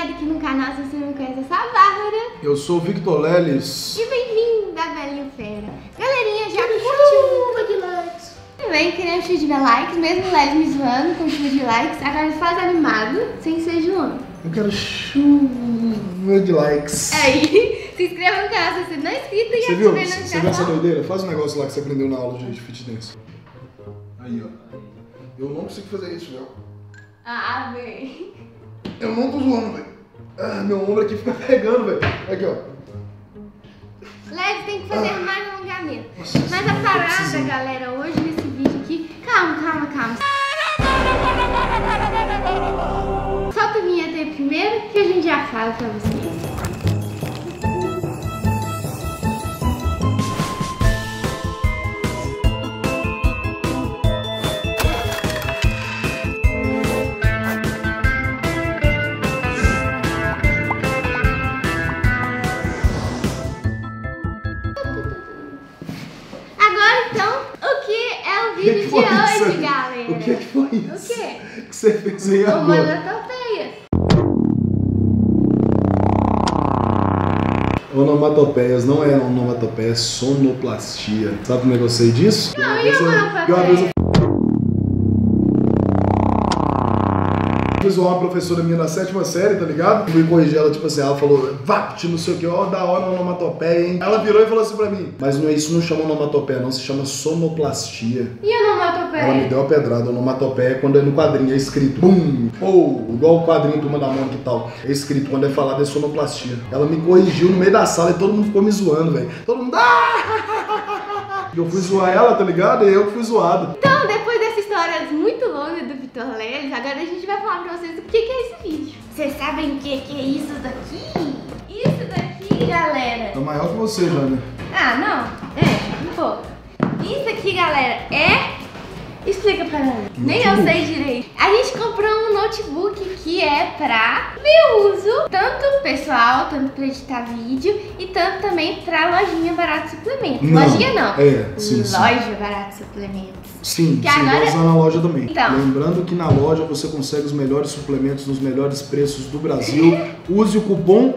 chegada aqui no canal, se você não conhece, eu sou a Bárbara. Eu sou o Victor Leles. E bem-vindo a Belinho Fera. Galerinha, já curtiu de likes? Também queremos chuva de likes, mesmo o Leles me zoando com chuva de likes. Agora faz animado, sem ser João. Eu quero chuva de likes. Aí, se inscreva no canal se você não é inscrito e Você viu? ative a Você viu essa doideira? Faz um negócio lá que você aprendeu na aula de fit dance. Aí, ó. Eu não consigo fazer isso, velho. Ah, bem. Eu não tô zoando, velho. Ah, meu ombro aqui fica pegando, velho. Aqui, ó. Leles tem que fazer mais alongamento. Nossa, Mas a parada, galera, hoje nesse vídeo aqui... Calma. Solta a vinheta aí primeiro, que a gente já fala pra vocês. Agora então, o que é o vídeo de hoje, galera? O que foi isso? O quê? Que você fez aí agora? Onomatopeias. Onomatopeias não é onomatopeia, é sonoplastia. Sabe como é que eu sei disso? Não, e onomatopeia? Uma vez eu fiz uma professora minha na 7ª série, tá ligado? Fui corrigir ela, tipo assim, ela falou, vapt, não sei o que, ó, da hora onomatopeia, hein? Ela virou e falou assim pra mim, mas não é isso, não chama onomatopeia, não, se chama sonoplastia. E onomatopeia? Ela me deu uma pedrada. Onomatopeia é quando é no quadrinho, é escrito bum, ou igual o quadrinho Turma da Mônica e tal. É escrito, quando é falado é sonoplastia. Ela me corrigiu no meio da sala e todo mundo ficou me zoando, velho. Todo mundo. Eu fui zoar ela, tá ligado? E eu fui zoado. Então, depois dessa história muito longa do Victor Leles, agora a gente vai falar pra vocês o que é esse vídeo. Vocês sabem o que é isso daqui? Isso daqui, galera. É maior que você, Jana. Ah, não. É, um pouco. Isso aqui, galera, é... Explica pra mim. Nem eu sei direito. A gente comprou um notebook que é pra meu uso, tanto pessoal, tanto pra editar vídeo e tanto também pra lojinha Barato Suplementos. Não. Lojinha não. É, sim. Loja Barato Suplementos. Sim, Que você agora... vai usar na loja também. Então. Lembrando que na loja você consegue os melhores suplementos nos melhores preços do Brasil. Use o cupom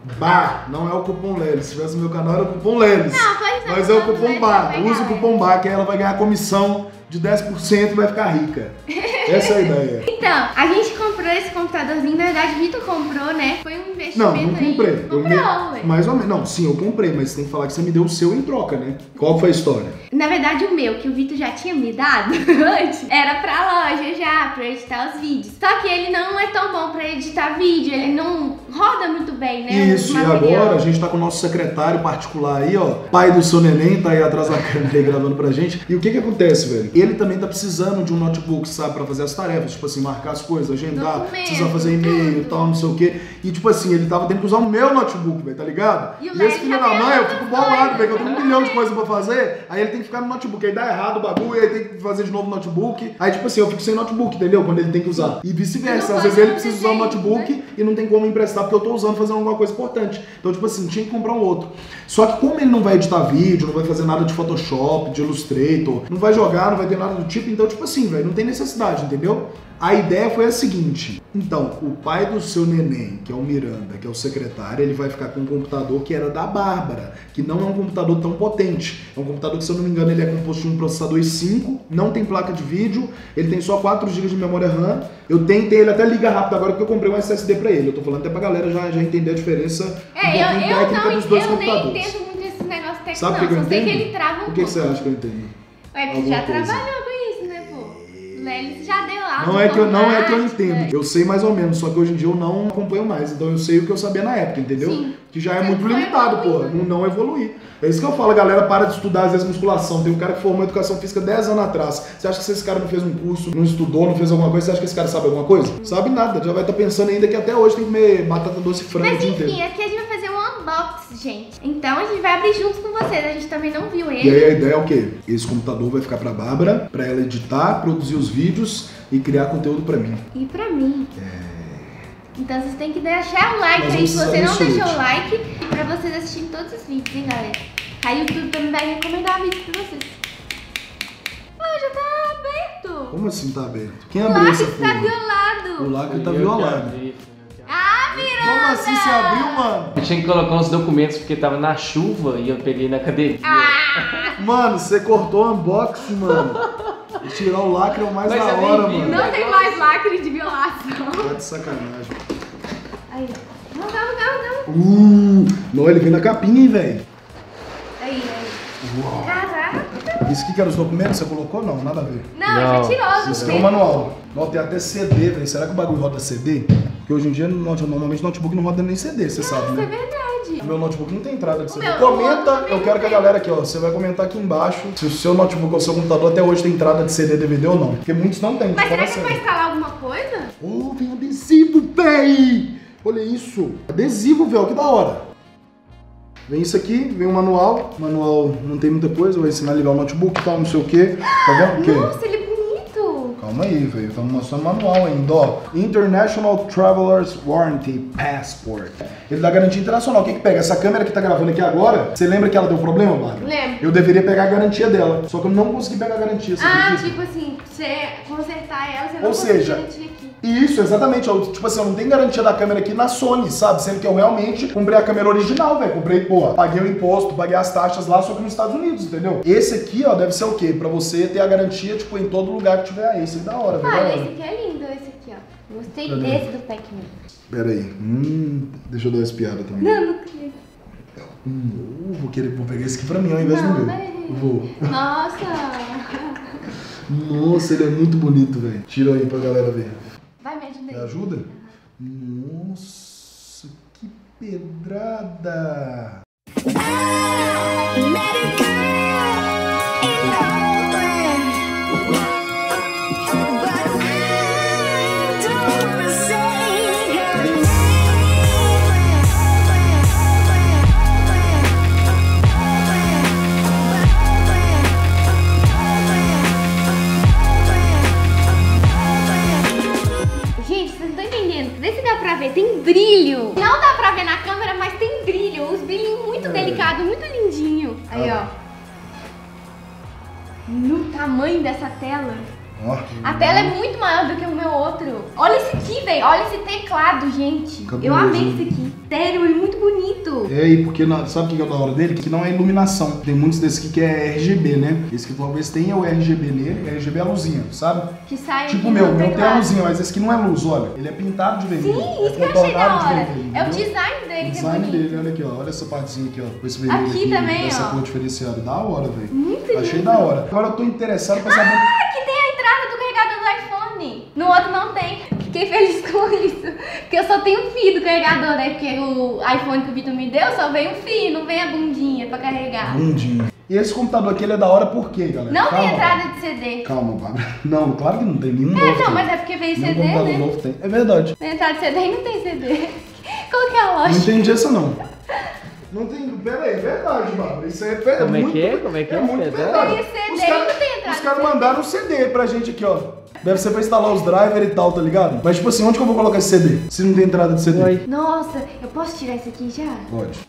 BAR, não é o cupom Leles. Se tivesse no meu canal era o cupom Leles. Não, pode ser. Mas é o cupom BAR. Use o cupom BAR, que aí ela vai ganhar comissão de 10% e vai ficar rica. Essa é a ideia. Então, a gente comprou esse computadorzinho, na verdade o Vitor comprou, né? Foi um investimento. Não comprei. Aí. Comprou, ué. Mais ou menos. Não, sim, eu comprei, mas você tem que falar que você me deu o seu em troca, né? Qual foi a história? Na verdade, o meu, que o Vitor já tinha me dado antes, era pra loja já, pra editar os vídeos. Só que ele não é tão bom pra editar vídeo, ele não roda muito bem, né? Isso, e agora a gente tá com o nosso secretário particular aí, ó. Pai do seu neném, tá aí atrás da câmera aí gravando pra gente. E o que que acontece, velho? Ele também tá precisando de um notebook, sabe? Pra fazer as tarefas, tipo assim, marcar as coisas, agendar, precisa fazer e-mail e tal, não sei o quê. E tipo assim, ele tava tendo que usar o meu notebook, velho, tá ligado? E esse filho da mãe, eu fico bolado, velho, que eu tenho 1 milhão de coisas pra fazer, aí ele tem que ficar no notebook, aí dá errado o bagulho, aí tem que fazer de novo o notebook. Aí tipo assim, eu fico sem notebook, entendeu? Quando ele tem que usar. E vice-versa, às vezes ele precisa usar o notebook e não tem como emprestar porque eu tô usando fazendo alguma coisa importante. Então tipo assim, tinha que comprar um outro. Só que como ele não vai editar vídeo, não vai fazer nada de Photoshop, de Illustrator, não vai jogar, não vai ter nada do tipo, então tipo assim, velho, não tem necessidade, entendeu? A ideia foi a seguinte, então, o pai do seu neném, que é o Miranda, que é o secretário, ele vai ficar com um computador que era da Bárbara, que não é um computador tão potente. É um computador que, se eu não me engano, ele é composto de um processador i5, não tem placa de vídeo, ele tem só 4 GB de memória RAM. Eu tentei, ele até liga rápido agora porque eu comprei um SSD pra ele. Eu tô falando até pra galera já entender a diferença técnica dos dois computadores. Eu nem entendo muito esse negócio técnico, Sabe o que eu entendo? sei que ele trava um pouco. O que você acha que eu entendo? Ué, porque já trabalhou com isso, né, pô? O Leles já deu aula. Não é que eu entendo. Eu sei mais ou menos, só que hoje em dia eu não acompanho mais. Então eu sei o que eu sabia na época, entendeu? Sim. Que já é muito limitado, pô. Não evoluir. É isso que eu falo, a galera para de estudar às vezes musculação. Tem um cara que formou educação física 10 anos atrás. Você acha que se esse cara não fez um curso, não estudou, não fez alguma coisa, você acha que esse cara sabe alguma coisa? Sabe nada. Já vai estar pensando ainda que até hoje tem que comer batata doce e frango o dia inteiro. Mas enfim, aqui a gente vai fazer um unboxing, gente. Então a gente vai abrir junto com vocês. A gente também não viu ele. E aí a ideia é o quê? Esse computador vai ficar pra Bárbara, pra ela editar, produzir os vídeos e criar conteúdo pra mim. E pra mim. Então vocês têm que deixar o like aí se você não deixou o like, pra vocês assistirem todos os vídeos, hein, galera? Aí o YouTube também vai recomendar vídeos pra vocês. Ah, já tá aberto. Como assim tá aberto? Quem O abriu essa lacre tá porra? violado. O lacre tá violado. Ah, vira! Como assim você abriu, mano? Eu tinha que colocar uns documentos porque tava na chuva e eu peguei na academia. Mano, você cortou o unboxing, mano. E tirar o lacre é o mais Mas da é hora, bem-vindo. mano. Não tem mais lacre de violação. Tá de sacanagem. Aí, não, calma. Não, ele vem na capinha, hein, velho. Aí. Uau. Caraca. Isso aqui que era os documentos? Você colocou? Não, nada a ver. Não, já tirou Isso os aqui é o manual. Ó, tem até CD, velho. Será que o bagulho roda CD? Porque hoje em dia, normalmente, notebook não roda nem CD, você sabe, Isso é né? verdade. O meu notebook não tem entrada de CD. meu Comenta, também eu quero que a galera aqui, ó, você vai comentar aqui embaixo se o seu notebook ou o seu computador até hoje tem entrada de CD, DVD ou não. Porque muitos não tem. Mas será que assim. é pra instalar alguma coisa? Oh, vem adesivo, véi! Olha isso. Adesivo, velho, que da hora. Vem isso aqui, vem o manual. O manual não tem muita coisa, vai ensinar a ligar o notebook e tal, não sei o quê. Tá vendo o quê? Nossa, ele é bonito. Calma aí, velho. Estamos mostrando o manual ainda, ó. International Traveler's Warranty Passport. Ele dá garantia internacional. O que que pega? Essa câmera que tá gravando aqui agora, você lembra que ela deu problema, Bárbara? Lembro. Eu deveria pegar a garantia dela. Só que eu não consegui pegar a garantia. Você acredita? Tipo assim, você consertar ela, você não Ou seja, garantir aqui. Isso, exatamente. Tipo assim, eu não tenho garantia da câmera aqui na Sony, sabe? Sendo que eu realmente comprei a câmera original, velho. Comprei, porra, paguei o imposto, paguei as taxas lá, só que nos Estados Unidos, entendeu? Esse aqui, ó, deve ser o quê? Pra você ter a garantia, tipo, em todo lugar que tiver. Esse é da hora, velho. Olha, esse aqui é lindo, esse aqui, ó. Gostei Cadê? desse do Pac-Man. Pera aí. Deixa eu dar essa piada também. Não queria. Vou pegar esse aqui pra mim ao invés do meu. Vou. Nossa. Nossa, ele é muito bonito, velho. Tira aí pra galera ver. Vai, me ajuda Me aí. ajuda? Nossa, que pedrada! Gente, vocês não estão entendendo. Vê se dá pra ver. Tem brilho. Não dá pra ver na câmera, mas tem brilho. Os brilhinhos muito delicados, muito lindinho. Aí, ó. No tamanho dessa tela. Ó. A tela é muito maior do que o meu outro. Olha esse aqui, velho. Olha esse teclado, gente. Cabuloso, Eu amei hein? esse aqui. Sério, ele é muito bonito. É, e porque sabe o que é da hora dele? Que não é iluminação. Tem muitos desses aqui que é RGB, né? Esse que talvez tenha o RGB nele. RGB é a luzinha, sabe? Que sai Tipo aqui o meu no tem a teclado. luzinha, mas esse aqui não é luz, olha. Ele é pintado de vermelho. Sim, isso que é eu achei da contornado de hora. vermelho, É o entendeu? design dele O que é design bonito. dele, olha aqui, ó. Olha essa partezinha aqui, ó. Com esse vermelho Aqui também, dessa ó. cor diferenciada. Da hora, velho. Muito Achei lindo. da hora. Agora eu tô interessado pra saber. Aqui tem a entrada do carregador do iPhone. No outro não tem. Fiquei feliz com isso. Porque eu só tenho fio do carregador, né? Porque o iPhone que o Vitor me deu só veio um fio, não vem a bundinha pra carregar. Bundinho. E esse computador aqui, ele é da hora por quê, galera? Não Calma, tem entrada de CD. Calma, Bárbara. Não, claro que não tem nenhum É, novo. não, tem. mas é porque veio Nenhum CD, computador né? novo tem. É verdade. Tem entrada de CD e não tem CD. Qual que é a Não lógica? entendi essa não. Não tem. Pera aí, é verdade, Bárbara. Isso aí é Como é muito, que é? Como é que é? muito Verdade? verdade. Tem CD Os e caras- não tem entrada Os caras de CD. mandaram um CD pra gente aqui, ó. Deve ser pra instalar os drivers e tal, tá ligado? Mas tipo assim, onde que eu vou colocar esse CD? Se não tem entrada de CD. Oi. Nossa, eu posso tirar isso aqui já? Pode.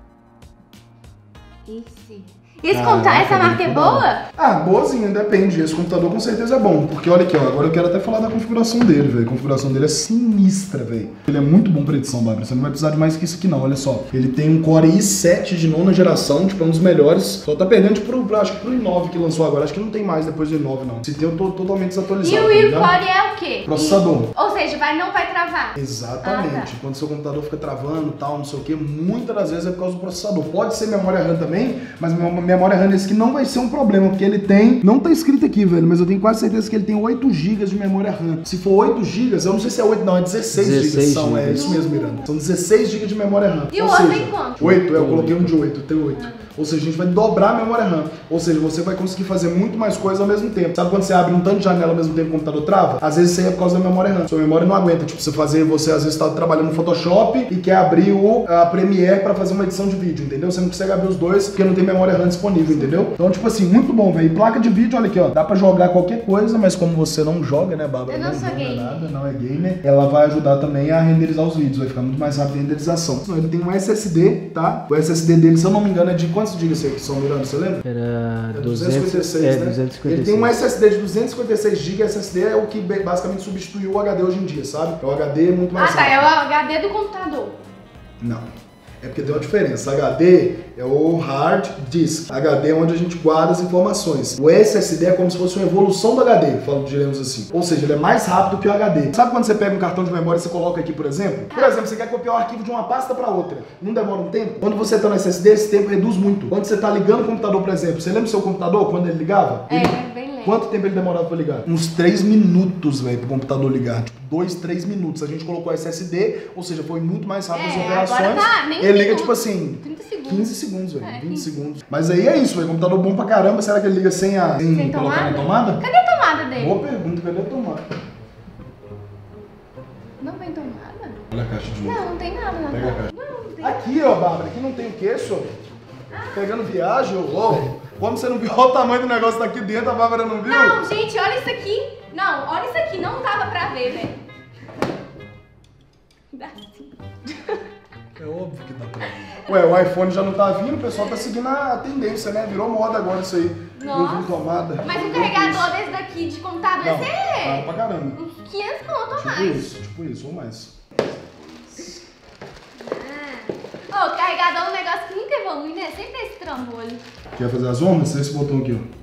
Esse Caraca, essa marca é velho, boa? Ah, boazinha, depende. Esse computador com certeza é bom. Porque olha aqui, ó. Agora eu quero até falar da configuração dele, velho. A configuração dele é sinistra, velho. Ele é muito bom pra edição, Bárbara. Você não vai precisar de mais que isso aqui, não. Olha só. Ele tem um Core i7 de 9ª geração, tipo, é um dos melhores. Só tá perdendo, tipo, acho que pro i9 que lançou agora. Acho que não tem mais depois do i9, não. Se tem, eu tô totalmente desatualizado. E o tá ligado? Core é o quê? Processador. Ou seja, não vai travar. Exatamente. Ah, tá. Quando seu computador fica travando e tal, não sei o que, muitas das vezes é por causa do processador. Pode ser memória RAM também, mas memória RAM nesse aqui não vai ser um problema, porque ele tem... Não tá escrito aqui, velho, mas eu tenho quase certeza que ele tem 8 GB de memória RAM. Se for 8 GB, eu não sei se é 8, não, é 16 GB. 16 São, é isso mesmo, Miranda. São 16 GB de memória RAM. E o Ou outro seja, tem quanto? 8, eu coloquei um de 8, tem 8. Ou seja, a gente vai dobrar a memória RAM. Ou seja, você vai conseguir fazer muito mais coisa ao mesmo tempo. Sabe quando você abre um tanto de janela ao mesmo tempo que o computador trava? Às vezes isso aí é por causa da memória RAM. Sua memória não aguenta. Tipo, você às vezes está trabalhando no Photoshop e quer abrir a Premiere para fazer uma edição de vídeo, entendeu? Você não consegue abrir os dois porque não tem memória RAM disponível, entendeu? Então, tipo assim, muito bom, velho. Placa de vídeo, olha aqui, ó. Dá pra jogar qualquer coisa, mas como você não joga, né, Bárbara? Eu não sou joga gamer. nada, não é gamer. Ela vai ajudar também a renderizar os vídeos, vai ficar muito mais rápido a renderização. Então, ele tem um SSD, tá? O SSD dele, se eu não me engano, é de quantos GB são, Miranda? Você lembra? Era 256, né? 256. Ele tem um SSD de 256 GB. SSD é o que basicamente substituiu o HD hoje em dia, sabe? O HD é muito mais rápido. É o HD do computador. Não. É porque tem uma diferença. HD é o hard disk. HD é onde a gente guarda as informações. O SSD é como se fosse uma evolução do HD, diremos assim. Ou seja, ele é mais rápido que o HD. Sabe quando você pega um cartão de memória e você coloca aqui, por exemplo? Por exemplo, você quer copiar o arquivo de uma pasta para outra. Não demora um tempo? Quando você está no SSD, esse tempo reduz muito. Quando você está ligando o computador, por exemplo, você lembra do seu computador quando ele ligava? É bem lento. Quanto tempo ele demorava para ligar? Uns 3 minutos, velho, pro computador ligar. Tipo, 2, 3 minutos. A gente colocou SSD, ou seja, foi muito mais rápido as operações. Agora tá, nem ele liga, minutos. tipo assim, 30 segundos. 15 segundos, velho. 20 15. segundos. Mas aí é isso, velho. Computador bom pra caramba. Será que ele liga sem colocar na tomada? Cadê a tomada dele? Boa pergunta, cadê a tomada? Não vem tomada? Olha a caixa de novo. Não tem nada na Pega a tomada. caixa. Não tem. Aqui, ó, Bárbara, aqui não tem o quê, senhor? Pegando viagem, ô. Como você não viu olha o tamanho do negócio daqui dentro, a Bárbara não viu? Não, gente, olha isso aqui. Não, olha isso aqui. Não dava pra ver, velho. Dá sim. É óbvio que dá pra ver. Ué, o iPhone já não tá vindo, o pessoal tá seguindo a tendência, né? Virou moda agora isso aí. Nossa. Não viu tomada. Mas um carregador desse daqui de computador Não, vai ser caro pra caramba. uns 500 conto ou Tipo mais. isso, ou mais. Ô, carregador é um negócio que nunca evolui, né? Sempre esse trambolho. Quer fazer as ondas? Esse botão aqui, ó.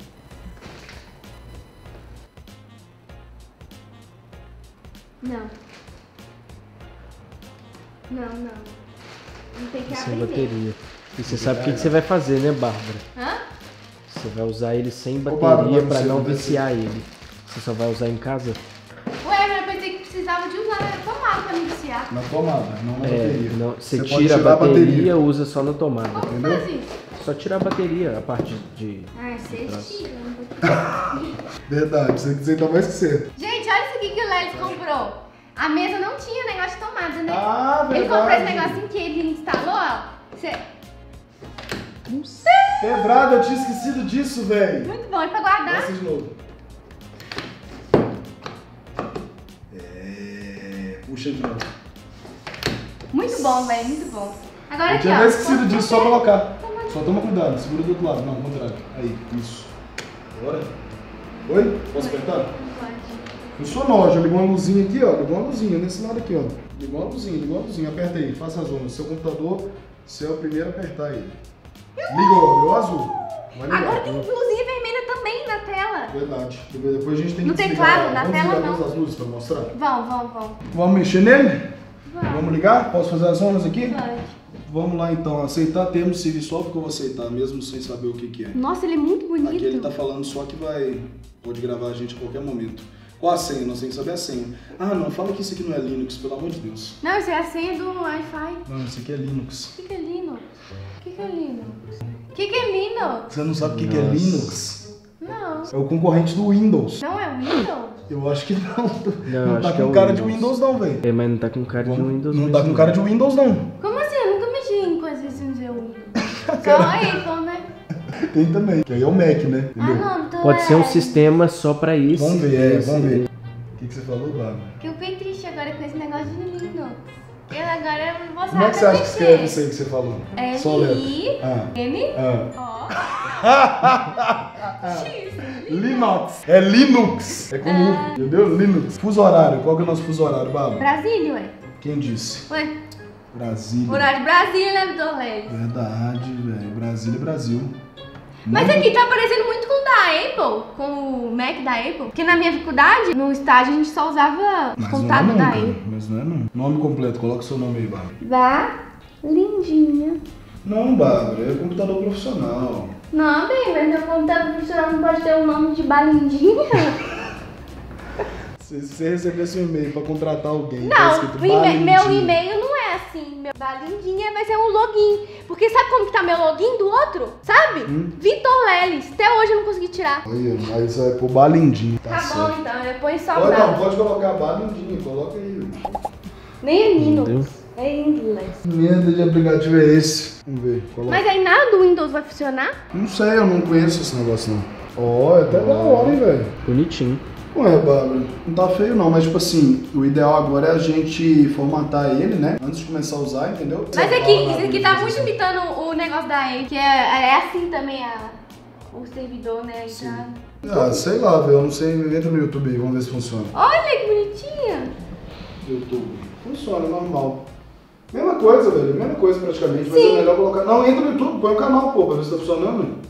Não. Não. Não tem que Sem aprender. bateria. E você sabe o que você vai fazer, né, Bárbara? Hã? Você vai usar ele sem Bárbara, bateria mas pra você não não vai viciar ele. Você só vai usar em casa? Ué, mas eu pensei que precisava de usar na tomada pra me viciar. Na tomada, não na bateria. Não, você pode tira a tirar bateria, usa só na tomada. Como Entendeu? faz isso? Só tirar a bateria, a parte de... Ah, você Nossa. tira. Não vou- Verdade, você então mais que você. Gente, olha isso aqui que o Lelis comprou. A mesa não tinha negócio de tomada, né? Ah, Ele comprou esse verdade. negocinho que ele instalou, ó. Você... Quebrado, eu tinha esquecido disso, velho. Muito bom, é pra guardar. Mostra de novo. É... Puxa de novo. Muito bom, velho, muito bom. Agora Eu aqui, tinha ó. até esquecido disso, só colocar. Toma. Só toma cuidado, segura do outro lado. Não, ao contrário. Aí, isso. Agora. Oi? Posso apertar? Não pode. Funcionou, ó. Já ligou uma luzinha aqui, ó. Ligou uma luzinha nesse lado aqui, ó. Ligou uma luzinha. Aperta aí, faça as ondas. Seu computador, você é o primeiro a apertar ele. Ligou, deu azul. Vai ligar. Agora tem luzinha vermelha também na tela. Verdade. Depois a gente tem que No desligar. teclado, na Vamos tela, desligar não. todas as luzes pra mostrar? Vão. Vamos mexer nele? Vamos. Vamos ligar? Posso fazer as ondas aqui? Pode. Vamos lá então. Aceitar termos serviço só porque eu vou aceitar, mesmo sem saber o que é. Nossa, ele é muito bonito. Aqui ele tá falando só que pode gravar a gente a qualquer momento. Qual a senha? Nós temos que saber a senha. Ah, não, fala que isso aqui não é Linux, pelo amor de Deus. Não, isso é a senha do Wi-Fi. Não, isso aqui é Linux. O que é Linux? O que é Linux? O que é Linux? Você não sabe o que é Nossa. Linux? Não. É o concorrente do Windows. Não é Windows? Eu acho que não. Não, tá acho que com é o cara de Windows. Windows não, velho. É, mas não tá com cara de Windows Não mesmo, tá com cara de Windows não. Como assim? Eu nunca mexi em coisas sem dizer Windows. Só Apple, né? Tem também. Que aí é o Mac, né? Ah, Entendeu? não, então Pode ser um sistema só pra isso. Vamos ver, vamos ver. O que você falou, Bárbara? Que eu fiquei triste agora com esse negócio de Linux. Eu agora não vou saber Como é que você acha que escreve isso aí que você falou? Só letra. Ah. X. Linux. É Linux. É comum, entendeu? Linux. Fuso horário. Qual que é o nosso fuso horário, Bárbara? Brasília, ué. Quem disse? Ué, Brasília. horário de Brasília, né, Vitor Leves? Verdade, velho. Brasília é Brasil. Mas aqui tá parecendo muito com o da Apple, com o Mac da Apple. Porque na minha faculdade, no estágio, a gente só usava os computadores da Apple. Mas não é não. Nome completo. Coloca o seu nome aí, Bárbara. Vá, lindinha. Não, Bárbara. É computador profissional. Não, bem, mas meu computador profissional não pode ter o nome de balindinha. Se você recebesse um e-mail pra contratar alguém, tá Não, escrito meu Balindinha. e-mail não é assim. Meu balindinha vai ser um login. Porque sabe como que tá meu login do outro? Sabe? Vitor Lelis. Até hoje eu não consegui tirar. Olha, aí você vai pôr Balindinha. Tá bom, então. Eu ponho Pode, não, saudade. pode colocar Balindinha. Coloca aí. Nem é Entendeu? Linux. É inglês. Merda de aplicativo é esse? Vamos ver. Coloca. Mas aí nada do Windows vai funcionar? Não sei, eu não conheço esse negócio não. Ó, é até da hora, hein, velho. Bonitinho. Ué, Bárbara, não tá feio não, mas tipo assim, o ideal agora é a gente formatar ele, né? Antes de começar a usar, entendeu? Mas aqui, isso aqui tá muito imitando o negócio da EA, que é assim também o servidor, né? Ah, sei lá, velho, eu não sei, entra no YouTube aí, vamos ver se funciona. Olha que bonitinho. YouTube. Funciona, normal. Mesma coisa, velho, mesma coisa praticamente, mas é melhor colocar... Não, entra no YouTube, põe o canal, pô, pra ver se tá funcionando.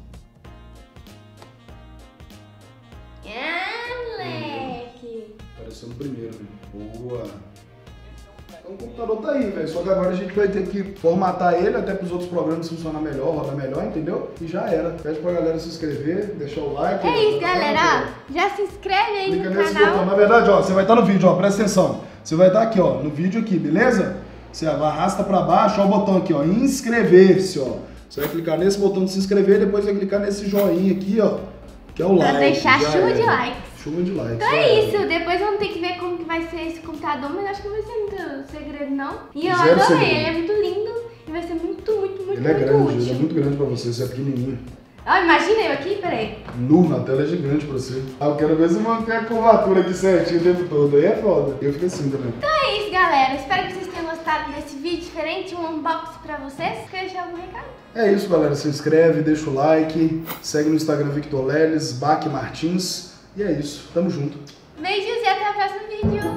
Apareceu no primeiro, velho. Boa. Então o computador tá aí, velho. Só que agora a gente vai ter que formatar ele até pros outros programas funcionar melhor, rodar melhor, entendeu? E já era. Pede pra galera se inscrever, deixar o like. É isso, galera. Já se inscreve aí clica no nesse canal. botão. Na verdade, ó, você vai estar no vídeo, ó, presta atenção. Você vai estar aqui, ó, no vídeo aqui, beleza? Você arrasta pra baixo, ó, o botão aqui, ó, inscrever-se, ó. Você vai clicar nesse botão de se inscrever, depois vai clicar nesse joinha aqui, ó, que é o like. Pra deixar chuva de likes. Chuva de likes. Então é isso, depois vamos ter que ver como que vai ser esse computador, mas acho que não vai ser muito segredo, não. E eu Zero adorei, segredo. ele é muito lindo e vai ser muito Ele é grande, útil. ele é muito grande pra você, você é pequenininho. Ó, imagina eu aqui, peraí. Na tela é gigante pra você. Ah, eu quero ver se manter a curvatura aqui certinho o tempo todo, aí é foda. Eu fico assim também. Então é isso, galera. Espero que vocês tenham gostado desse vídeo diferente, um unboxing pra vocês. Quer deixar algum recado? É isso, galera. Se inscreve, deixa o like, segue no Instagram Victor Leles, Baque Martins. E é isso. Tamo junto. Beijos e até o próximo vídeo.